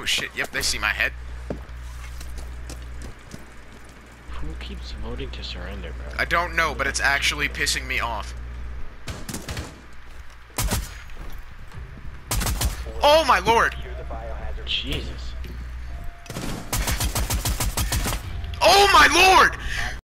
shit, yep, they see my head. Who keeps voting to surrender, bro? I don't know, but it's actually pissing me off. Oh my lord! Jesus. Oh my lord!